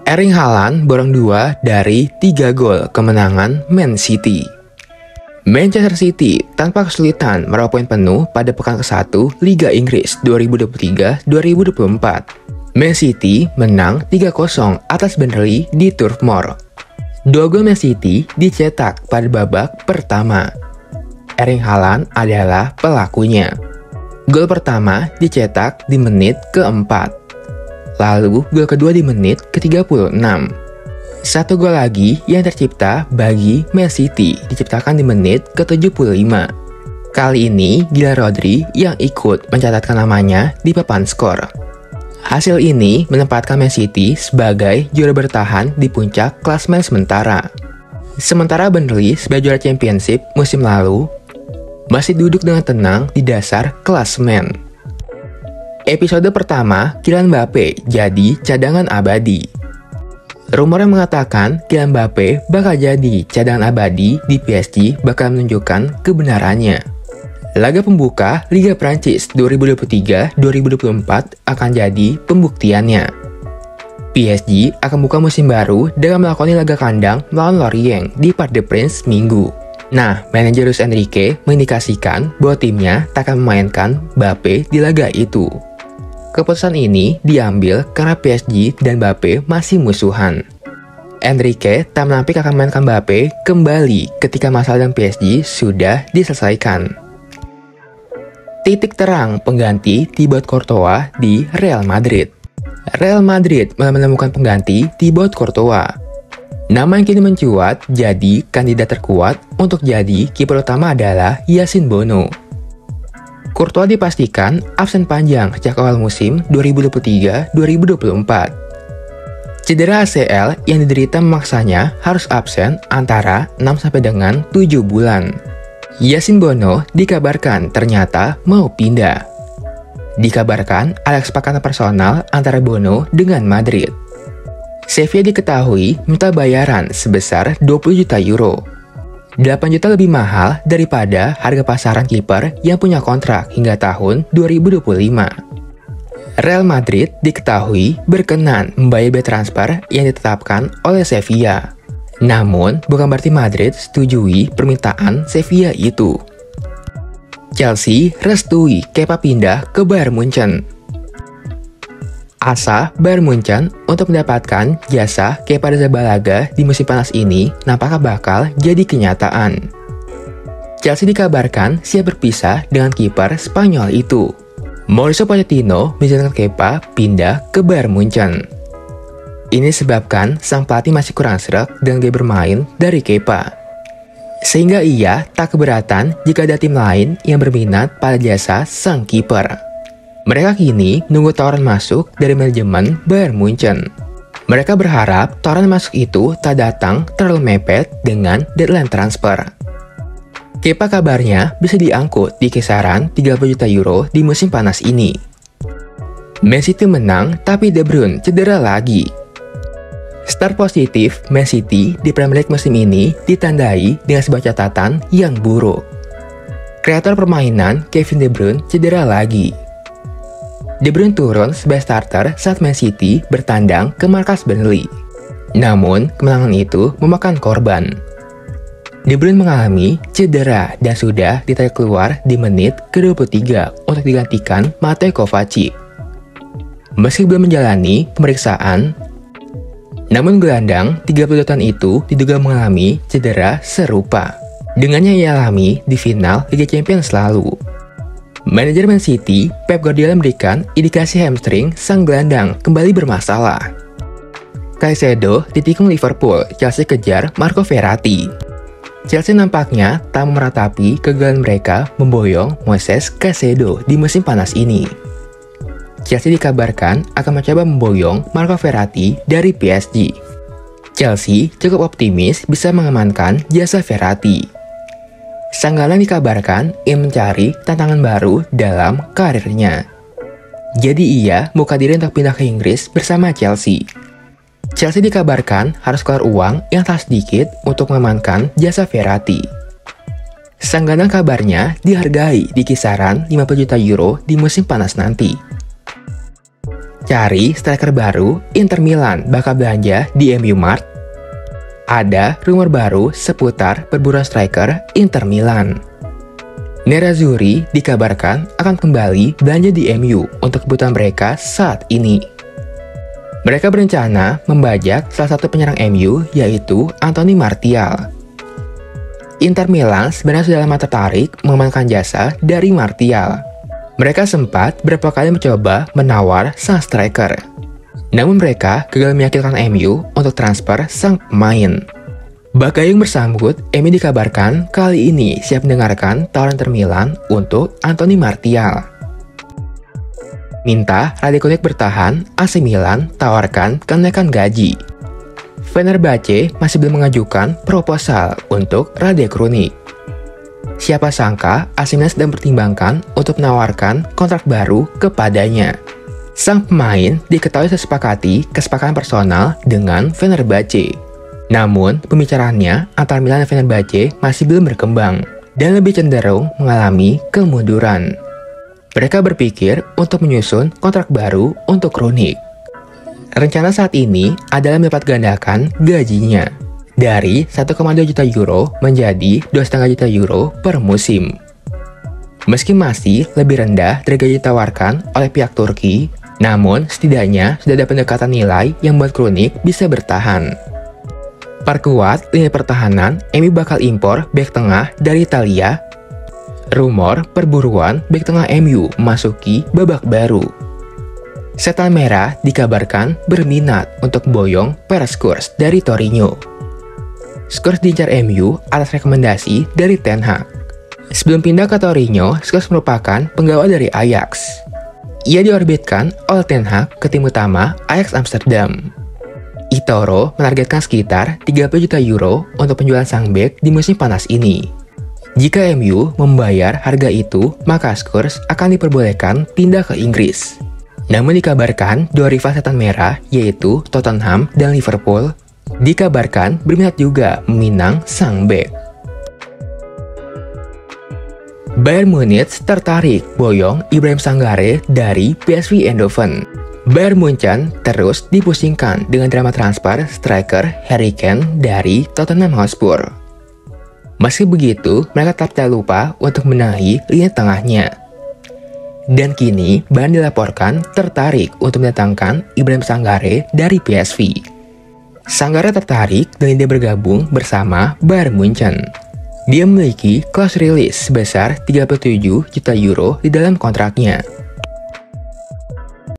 Erling Haaland borong 2 dari 3 gol kemenangan Man City. Manchester City tanpa kesulitan meraup poin penuh pada pekan ke-1 Liga Inggris 2023-2024. Man City menang 3-0 atas Burnley di Turf Moor. 2 gol Man City dicetak pada babak pertama. Erling Haaland adalah pelakunya. Gol pertama dicetak di menit ke-4. Lalu gol kedua di menit ke-36. Satu gol lagi yang tercipta bagi Man City diciptakan di menit ke-75. Kali ini Gila Rodri yang ikut mencatatkan namanya di papan skor. Hasil ini menempatkan Man City sebagai juara bertahan di puncak klasemen sementara. Sementara Burnley sebagai juara Championship musim lalu masih duduk dengan tenang di dasar klasemen. Episode pertama, Kylian Mbappe jadi cadangan abadi. Rumor yang mengatakan Kylian Mbappe bakal jadi cadangan abadi di PSG bakal menunjukkan kebenarannya. Laga pembuka Liga Prancis 2023-2024 akan jadi pembuktiannya. PSG akan buka musim baru dengan melakoni laga kandang melawan Lorient di Parc des Princes Minggu. Nah, manajer Luis Enrique mengindikasikan bahwa timnya tak akan memainkan Mbappe di laga itu. Keputusan ini diambil karena PSG dan Mbappe masih musuhan. Enrique tak menampik akan memainkan Mbappe kembali ketika masalah dengan PSG sudah diselesaikan. Titik terang pengganti Thibaut Courtois di Real Madrid. Real Madrid menemukan pengganti Thibaut Courtois. Nama yang kini mencuat jadi kandidat terkuat untuk jadi kiper utama adalah Yassine Bono. Courtois dipastikan absen panjang sejak awal musim 2023-2024. Cedera ACL yang diderita memaksanya harus absen antara 6 sampai dengan 7 bulan. Yassine Bono dikabarkan ternyata mau pindah. Dikabarkan ada kesepakatan personal antara Bono dengan Madrid. Sevilla diketahui minta bayaran sebesar 20 juta euro. 8 juta lebih mahal daripada harga pasaran kiper yang punya kontrak hingga tahun 2025. Real Madrid diketahui berkenan membayar biaya transfer yang ditetapkan oleh Sevilla. Namun, bukan berarti Madrid setujui permintaan Sevilla itu. Chelsea restui Kepa pindah ke Bayern Munchen. Asa Bayern Munchen untuk mendapatkan jasa Kepa Arrizabalaga di musim panas ini nampaknya bakal jadi kenyataan. Chelsea dikabarkan siap berpisah dengan kiper Spanyol itu. Mauricio Pochettino mengizinkan Kepa pindah ke Bayern Munchen. Ini disebabkan sang pelatih masih kurang sreg dengan gaya bermain dari Kepa. Sehingga ia tak keberatan jika ada tim lain yang berminat pada jasa sang kiper. Mereka kini nunggu tawaran masuk dari manajemen Bayern Munchen. Mereka berharap tawaran masuk itu tak datang terlalu mepet dengan deadline transfer. Kepa kabarnya bisa diangkut di kisaran 30 juta euro di musim panas ini. Man City menang tapi De Bruyne cedera lagi. Start positif Man City di Premier League musim ini ditandai dengan sebuah catatan yang buruk. Kreator permainan Kevin De Bruyne cedera lagi. De Bruyne turun sebagai starter saat Man City bertandang ke markas Burnley. Namun, kemenangan itu memakan korban. De Bruyne mengalami cedera dan sudah ditarik keluar di menit ke-23 untuk digantikan Mateo Kovacic. Meski belum menjalani pemeriksaan, namun gelandang 32 tahun itu diduga mengalami cedera serupa dengan yang ia alami di final Liga Champions lalu. Manajer Man City, Pep Guardiola memberikan indikasi hamstring sang gelandang kembali bermasalah. Caicedo ditikung Liverpool, Chelsea kejar Marco Verratti. Chelsea nampaknya tak meratapi kegagalan mereka memboyong Moises Caicedo di musim panas ini. Chelsea dikabarkan akan mencoba memboyong Marco Verratti dari PSG. Chelsea cukup optimis bisa mengamankan jasa Verratti. Sang gelandang dikabarkan ingin mencari tantangan baru dalam karirnya. Jadi ia buka diri untuk pindah ke Inggris bersama Chelsea. Chelsea dikabarkan harus keluar uang yang tak sedikit untuk mengamankan jasa Verratti. Sang gelandang kabarnya dihargai di kisaran 50 juta euro di musim panas nanti. Cari striker baru, Inter Milan bakal belanja di MU Mart. Ada rumor baru seputar perburuan striker Inter Milan. Nerazzurri dikabarkan akan kembali belanja di MU untuk kebutuhan mereka saat ini. Mereka berencana membajak salah satu penyerang MU yaitu Anthony Martial. Inter Milan sebenarnya sudah lama tertarik mengamankan jasa dari Martial. Mereka sempat beberapa kali mencoba menawar sang striker. Namun mereka gagal meyakinkan MU untuk transfer sang pemain. Bakayung bersambut, MU dikabarkan kali ini siap mendengarkan tawaran Inter Milan untuk Anthony Martial. Minta Rade Krunic bertahan, AC Milan tawarkan kenaikan gaji. Fenerbahce masih belum mengajukan proposal untuk Rade Krunic. Siapa sangka AC Milan sedang pertimbangkan untuk menawarkan kontrak baru kepadanya. Sang pemain diketahui sepakati kesepakatan personal dengan Fenerbahce. Namun, pembicaraannya antara Milan dan Fenerbahce masih belum berkembang dan lebih cenderung mengalami kemunduran. Mereka berpikir untuk menyusun kontrak baru untuk Krunic. Rencana saat ini adalah melipat gandakan gajinya dari 1,2 juta euro menjadi 2,5 juta euro per musim. Meski masih lebih rendah dari gaji ditawarkan oleh pihak Turki, namun setidaknya sudah ada pendekatan nilai yang membuat Krunic bisa bertahan. Perkuat lini pertahanan, MU bakal impor bek tengah dari Italia. Rumor perburuan bek tengah MU memasuki babak baru. Setan Merah dikabarkan berminat untuk boyong Per Schuurs dari Torino. Schuurs diincar MU atas rekomendasi dari Ten Hag. Sebelum pindah ke Torino, Schuurs merupakan penggawa dari Ajax. Ia diorbitkan oleh Ten Hag ke tim utama Ajax Amsterdam. eToro menargetkan sekitar 30 juta euro untuk penjualan sang bek di musim panas ini. Jika MU membayar harga itu, maka Schuurs akan diperbolehkan pindah ke Inggris. Namun dikabarkan dua rival Setan Merah yaitu Tottenham dan Liverpool dikabarkan berminat juga meminang sang bek. Bayern Munich tertarik boyong Ibrahim Sangare dari PSV Eindhoven. Bayern Munchen terus dipusingkan dengan drama transfer striker Harry Kane dari Tottenham Hotspur. Meski begitu, mereka tetap tak lupa untuk menahi lini tengahnya. Dan kini, Bayern dilaporkan tertarik untuk mendatangkan Ibrahim Sangare dari PSV. Sangare tertarik dengan ide bergabung bersama Bayern Munchen. Dia memiliki clause release sebesar 37 juta euro di dalam kontraknya.